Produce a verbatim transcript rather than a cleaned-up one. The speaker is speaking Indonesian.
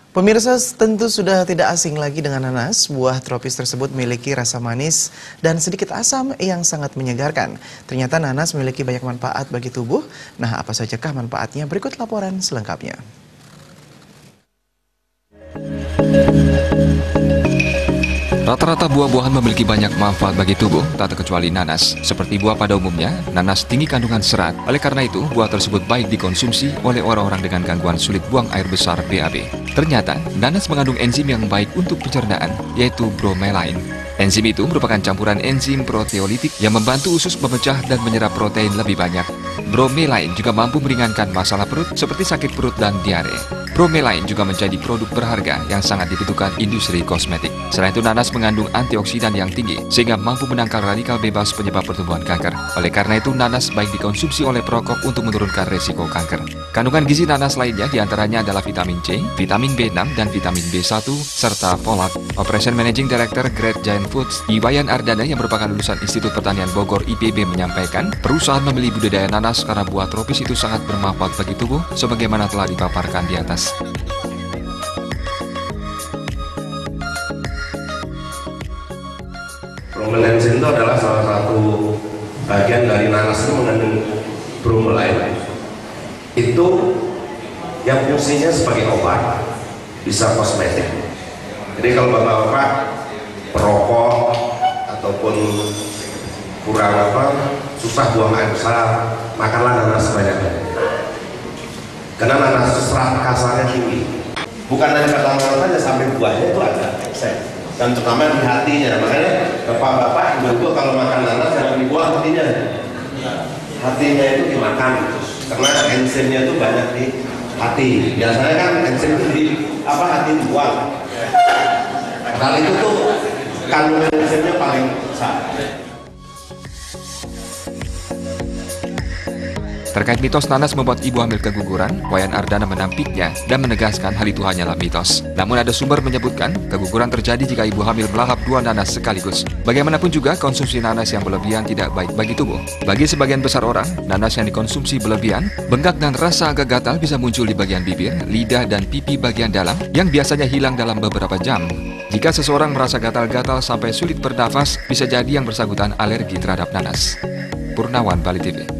Pemirsa tentu sudah tidak asing lagi dengan nanas. Buah tropis tersebut memiliki rasa manis dan sedikit asam yang sangat menyegarkan. Ternyata nanas memiliki banyak manfaat bagi tubuh. Nah, apa sajakah manfaatnya? Berikut laporan selengkapnya. Rata-rata buah-buahan memiliki banyak manfaat bagi tubuh, tak terkecuali nanas. Seperti buah pada umumnya, nanas tinggi kandungan serat. Oleh karena itu, buah tersebut baik dikonsumsi oleh orang-orang dengan gangguan sulit buang air besar B A B. Ternyata, nanas mengandung enzim yang baik untuk pencernaan, yaitu bromelain. Enzim itu merupakan campuran enzim proteolitik yang membantu usus memecah dan menyerap protein lebih banyak. Bromelain juga mampu meringankan masalah perut seperti sakit perut dan diare. Bromelain juga menjadi produk berharga yang sangat dibutuhkan industri kosmetik. Selain itu, nanas mengandung antioksidan yang tinggi sehingga mampu menangkal radikal bebas penyebab pertumbuhan kanker. Oleh karena itu, nanas baik dikonsumsi oleh perokok untuk menurunkan resiko kanker. Kandungan gizi nanas lainnya diantaranya adalah vitamin C, vitamin B enam, dan vitamin B satu, serta folat. Operation Managing Director Great Giant Foods, Iwayan Ardana yang merupakan lulusan Institut Pertanian Bogor I P B menyampaikan, perusahaan memilih budidaya nanas karena buah tropis itu sangat bermanfaat bagi tubuh sebagaimana telah dipaparkan di atas. Bromelain itu adalah salah satu bagian dari nanas itu mengandung bromelain. Itu yang fungsinya sebagai obat, bisa kosmetik. Jadi kalau bapak-bapak perokok ataupun kurang apa susah buang air besar, makanlah nanas sebanyak-banyaknya. Karena nanas itu serat kasarnya tinggi. Bukan dari batang saja, sampai buahnya itu ada. Dan terutama di hatinya. Makanya bapak-bapak ibu-ibu kalau makan nanas jangan dibuang hatinya. Hatinya itu dimakan. Karena enzimnya itu banyak di hati. Biasanya kan enzim itu di apa hati dibuang. Hal itu tuh kandungan enzimnya paling besar. Terkait mitos nanas membuat ibu hamil keguguran, Wayan Ardana menampiknya dan menegaskan hal itu hanyalah mitos. Namun ada sumber menyebutkan keguguran terjadi jika ibu hamil melahap dua nanas sekaligus. Bagaimanapun juga, konsumsi nanas yang berlebihan tidak baik bagi tubuh. Bagi sebagian besar orang, nanas yang dikonsumsi berlebihan, bengkak dan rasa agak gatal bisa muncul di bagian bibir, lidah, dan pipi bagian dalam yang biasanya hilang dalam beberapa jam. Jika seseorang merasa gatal-gatal sampai sulit bernafas, bisa jadi yang bersangkutan alergi terhadap nanas. Purnawan, Bali T V.